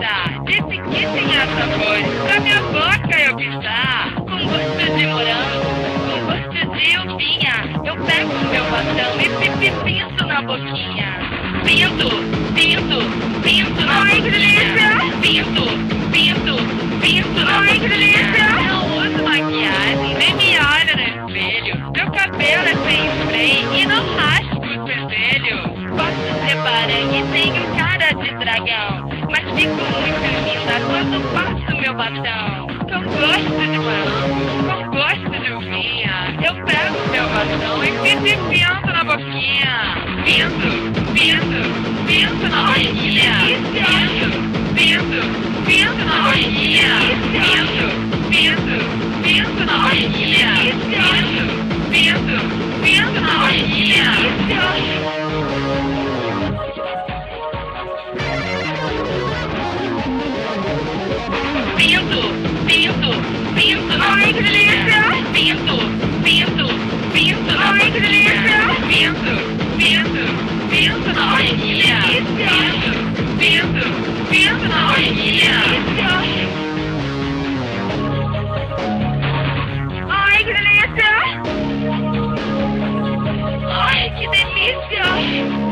gostar desse que tem a sabor. Pra minha boca eu pisar, com gosto de morango, com gosto de uvinha. Eu pego o meu bastão e pinto na boquinha. Pinto, pinto, pinto na boquinha. Pinto, pinto, pinto na boquinha. Não uso maquiagem, nem me olho no espelho. Meu cabelo é sem spray e não raspo o pentelho. Posso ser barangue, tenho cara de dragão, mas fico muito linda quando passo meu batom. Com gosto de morango, com gosto de uvinha, eu pego meu batom e pinto na boquinha. Pinto, pinto, pinto na boquinha. Pinto, pinto, pinto na boquinha. Pinto, pinto, pinto na boquinha. Pinto, pinto, pinto na boquinha. Pinto, pinto, pinto na boquinha. Pinto, pinto, pinto na boquinha. Pinto, pinto, pinto na boquinha. Pinto, pinto, pinto na boquinha. Ai, que delícia! Ai, que delícia!